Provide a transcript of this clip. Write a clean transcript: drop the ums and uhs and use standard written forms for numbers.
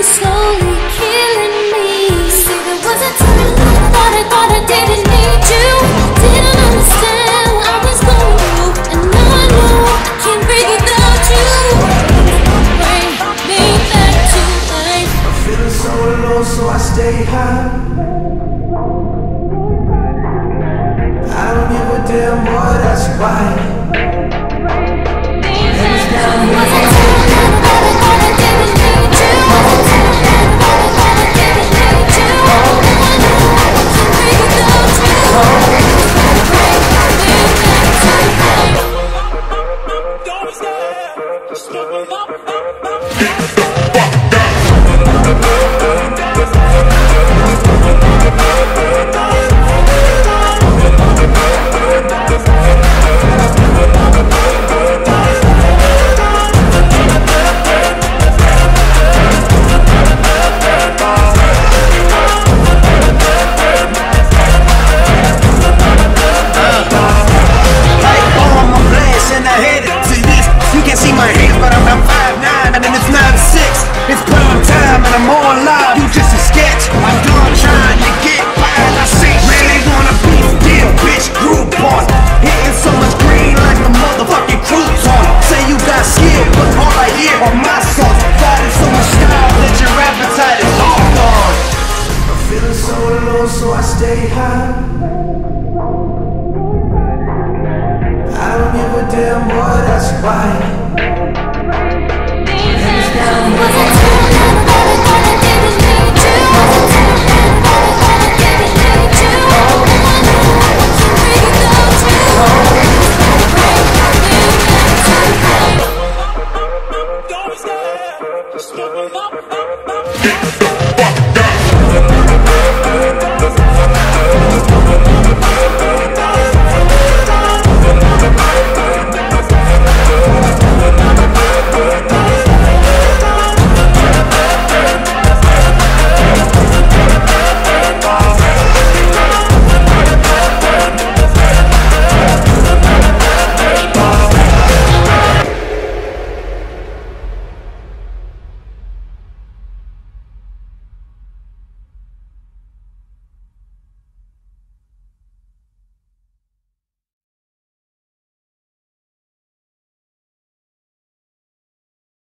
slowly killing me. See, there was a time I thought I didn't need you. Didn't understand what I was going through, and now I know I can't breathe without you. Bring me back to life. I'm feeling so low, so I stay high. I don't give a damn, boy, that's why. Don't stop.